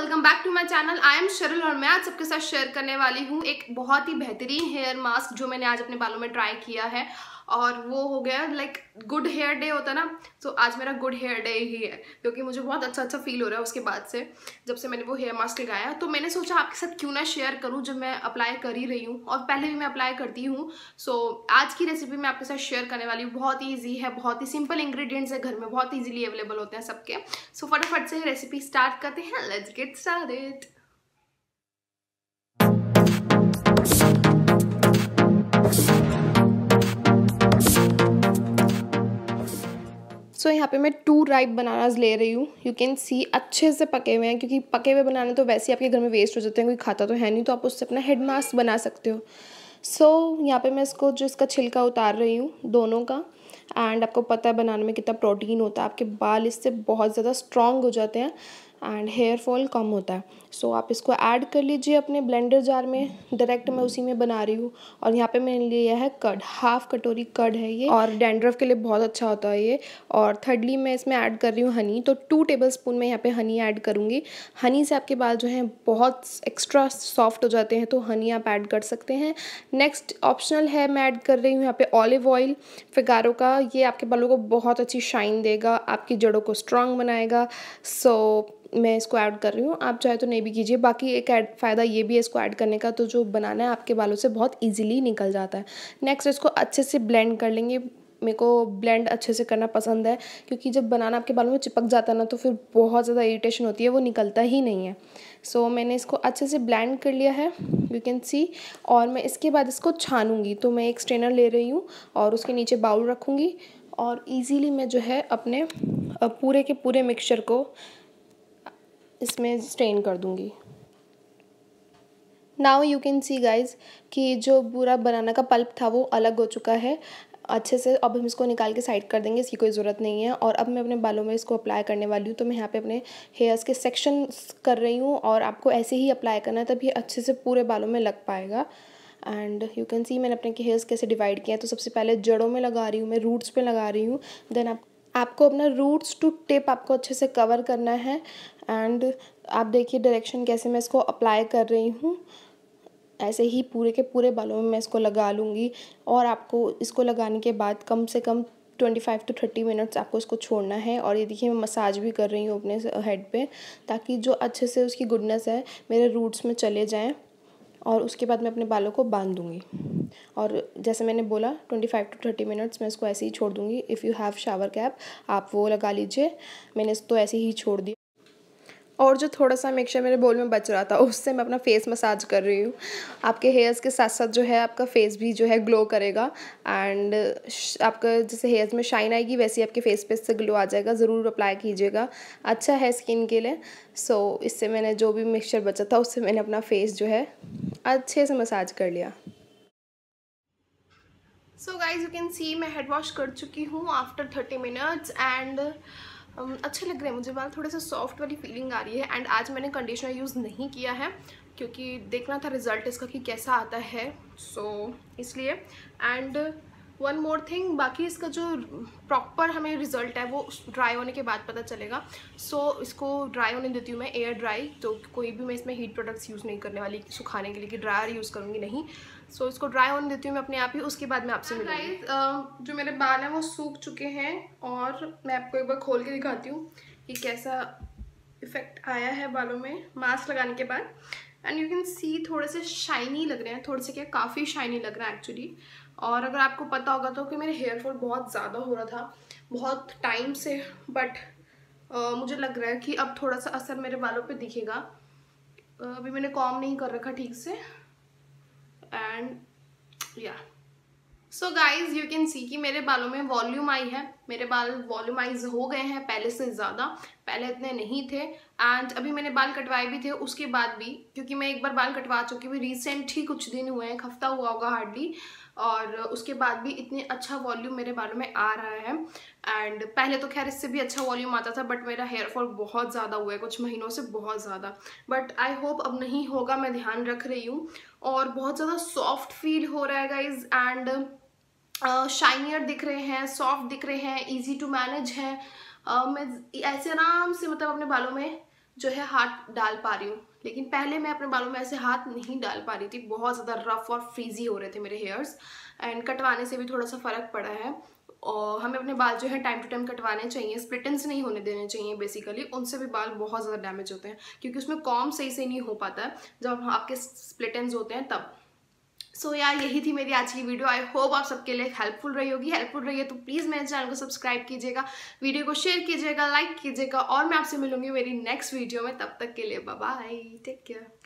Welcome back to my channel. I am शरल और मैं आज सबके साथ शेयर करने वाली हूँ एक बहुत ही बेहतरीन हेयर मास्क जो मैंने आज अपने बालों में ट्राई किया है और वो हो गया लाइक गुड हेयर डे होता है ना। तो आज मेरा गुड हेयर डे ही है क्योंकि मुझे बहुत अच्छा फील हो रहा है उसके बाद से, जब से मैंने वो हेयर मास्क लगाया। तो मैंने सोचा आपके साथ क्यों ना शेयर करूँ जब मैं अप्लाई कर ही रही हूँ और पहले भी मैं अप्लाई करती हूँ। सो आज की रेसिपी मैं आपके साथ शेयर करने वाली हूँ। बहुत ही ईजी है, बहुत ही सिंपल इंग्रेडिएंट्स है, घर में बहुत ईजिली अवेलेबल होते हैं सबके। सो फटाफट से रेसिपी स्टार्ट करते हैं। Let's get started. सो यहाँ पे मैं 2 राइप बनानास ले रही हूँ। यू कैन सी अच्छे से पके हुए हैं क्योंकि पके हुए बनाने तो वैसे ही आपके घर में वेस्ट हो जाते हैं, कोई खाता तो है नहीं, तो आप उससे अपना हेड मास्क बना सकते हो। सो यहाँ पे मैं इसको जो इसका छिलका उतार रही हूँ दोनों का। एंड आपको पता है बनाने में कितना प्रोटीन होता है, आपके बाल इससे बहुत ज़्यादा स्ट्रॉन्ग हो जाते हैं एंड हेयर फॉल कम होता है। सो आप इसको ऐड कर लीजिए अपने ब्लेंडर जार में। डायरेक्ट मैं उसी में बना रही हूँ। और यहाँ पे मैंने लिया है कर्ड, हाफ कटोरी कर्ड है ये, और डैंड्रफ के लिए बहुत अच्छा होता है ये। और थर्डली मैं इसमें ऐड कर रही हूँ हनी, तो 2 टेबलस्पून मैं यहाँ पे हनी ऐड करूँगी। हनी से आपके बाल जो हैं बहुत एक्स्ट्रा सॉफ्ट हो जाते हैं, तो हनी आप ऐड कर सकते हैं। नेक्स्ट ऑप्शनल है, मैं ऐड कर रही हूँ यहाँ पे ऑलिव ऑयल फिगारो का। ये आपके बालों को बहुत अच्छी शाइन देगा, आपकी जड़ों को स्ट्रांग बनाएगा। सो मैं इसको ऐड कर रही हूँ, आप चाहे तो नहीं भी कीजिए। बाकी एक फ़ायदा ये भी है इसको ऐड करने का, तो जो बनाना है आपके बालों से बहुत इजीली निकल जाता है। नेक्स्ट इसको अच्छे से ब्लेंड कर लेंगे। मेरे को ब्लेंड अच्छे से करना पसंद है क्योंकि जब बनाना आपके बालों में चिपक जाता है ना, तो फिर बहुत ज़्यादा इरिटेशन होती है, वो निकलता ही नहीं है। सो मैंने इसको अच्छे से ब्लेंड कर लिया है, यू कैन सी। और मैं इसके बाद इसको छानूँगी, तो मैं एक स्ट्रेनर ले रही हूँ और उसके नीचे बाउल रखूँगी और ईज़िली मैं जो है अपने पूरे के पूरे मिक्सचर को इसमें स्ट्रेन कर दूँगी। Now you can see guys कि जो पूरा बनाना का पल्प था वो अलग हो चुका है अच्छे से। अब हम इसको निकाल के साइड कर देंगे, इसकी कोई ज़रूरत नहीं है। और अब मैं अपने बालों में इसको अप्लाई करने वाली हूँ। तो मैं यहाँ पे अपने हेयर्स के सेक्शन कर रही हूँ और आपको ऐसे ही अप्लाई करना है, तभी अच्छे से पूरे बालों में लग पाएगा। एंड यू कैन सी मैंने अपने हेयर्स कैसे डिवाइड किया है। तो सबसे पहले जड़ों में लगा रही हूँ, मैं रूट्स पे लगा रही हूँ। देन आपको अपना रूट्स टू टिप आपको अच्छे से कवर करना है। एंड आप देखिए डायरेक्शन कैसे मैं इसको अप्लाई कर रही हूँ, ऐसे ही पूरे के पूरे बालों में मैं इसको लगा लूँगी। और आपको इसको लगाने के बाद कम से कम 25 to 30 मिनट्स आपको इसको छोड़ना है। और ये देखिए मैं मसाज भी कर रही हूँ अपने हेड पे, ताकि जो अच्छे से उसकी गुडनेस है मेरे रूट्स में चले जाएँ। और उसके बाद मैं अपने बालों को बांध दूँगी। और जैसे मैंने बोला 25 to 30 मिनट्स मैं इसको ऐसे ही छोड़ दूँगी। If you have shower cap आप वो लगा लीजिए, मैंने इसको ऐसे ही छोड़ दिया। और जो थोड़ा सा मिक्सचर मेरे बोल में बच रहा था उससे मैं अपना फेस मसाज कर रही हूँ। आपके हेयर्स के साथ साथ जो है आपका फेस भी जो है ग्लो करेगा। एंड आपका जैसे हेयर्स में शाइन आएगी वैसे ही आपके फेस पे से ग्लो आ जाएगा। ज़रूर अप्लाई कीजिएगा, अच्छा है स्किन के लिए। सो इससे मैंने जो भी मिक्सचर बचा था उससे मैंने अपना फेस जो है अच्छे से मसाज कर लिया। So guys you can see मैं हेड वॉश कर चुकी हूँ आफ्टर 30 मिनट्स एंड अच्छे लग रहे हैं मुझे बाल, थोड़े से सॉफ्ट वाली फीलिंग आ रही है। एंड आज मैंने कंडीशनर यूज़ नहीं किया है क्योंकि देखना था रिज़ल्ट इसका कि कैसा आता है, सो इसलिए। एंड वन मोर थिंग, बाकी इसका जो प्रॉपर हमें रिज़ल्ट है वो ड्राई होने के बाद पता चलेगा। सो इसको ड्राई होने देती हूँ मैं, एयर ड्राई। तो कोई भी मैं इसमें हीट प्रोडक्ट्स यूज़ नहीं करने वाली सुखाने के लिए कि ड्रायर यूज़ करूँगी, नहीं। सो इसको ड्राई होने देती हूँ मैं अपने आप ही, उसके बाद मैं आपसे मिलूंगी। जो मेरे बाल हैं वो सूख चुके हैं और मैं आपको एक बार खोल के दिखाती हूँ कि कैसा इफ़ेक्ट आया है बालों में मास्क लगाने के बाद। एंड यू कैन सी थोड़े से शाइनी लग रहे हैं, थोड़े से क्या काफ़ी शाइनी लग रहा है एक्चुअली। और अगर आपको पता होगा तो कि मेरे हेयर फॉल बहुत ज़्यादा हो रहा था बहुत टाइम से, बट मुझे लग रहा है कि अब थोड़ा सा असर मेरे बालों पे दिखेगा। अभी मैंने कॉम नहीं कर रखा ठीक से। एंड या so guys you can see कि मेरे बालों में वॉल्यूम आई है, मेरे बाल वॉल्यूमाइज हो गए हैं पहले से ज़्यादा, पहले इतने नहीं थे। एंड अभी मैंने बाल कटवाए भी थे उसके बाद भी, क्योंकि मैं एक बार बाल कटवा चुकी हूँ रिसेंट ही, कुछ दिन हुए हैं, एक हफ्ता हुआ होगा हार्डली। और उसके बाद भी इतने अच्छा वॉल्यूम मेरे बालों में आ रहा है। एंड पहले तो खैर इससे भी अच्छा वॉल्यूम आता था, बट मेरा हेयर फॉल बहुत ज़्यादा हुआ है कुछ महीनों से, बहुत ज़्यादा। बट आई होप अब नहीं होगा, मैं ध्यान रख रही हूँ। और बहुत ज़्यादा सॉफ्ट फील हो रहा है गाइज। एंड शाइनियर दिख रहे हैं, सॉफ्ट दिख रहे हैं, इजी टू मैनेज है। मैं ऐसे आराम से मतलब अपने बालों में जो है हाथ डाल पा रही हूँ। लेकिन पहले मैं अपने बालों में ऐसे हाथ नहीं डाल पा रही थी, बहुत ज़्यादा रफ और फ्रीजी हो रहे थे मेरे हेयर्स। एंड कटवाने से भी थोड़ा सा फ़र्क पड़ा है। और हमें अपने बाल जो है टाइम टू टाइम कटवाने चाहिए, स्प्लिट एंड्स नहीं होने देने चाहिए बेसिकली, उनसे भी बाल बहुत ज़्यादा डैमेज होते हैं, क्योंकि उसमें कॉम्ब सही से नहीं हो पाता है जब आपके स्प्लिट एंड्स होते हैं तब। सो यार यही थी मेरी आज की वीडियो। आई होप आप सबके लिए हेल्पफुल रही होगी। हेल्पफुल रही है तो प्लीज़ मेरे चैनल को सब्सक्राइब कीजिएगा, वीडियो को शेयर कीजिएगा, लाइक कीजिएगा, और मैं आपसे मिलूंगी मेरी नेक्स्ट वीडियो में। तब तक के लिए बाय बाय, टेक केयर।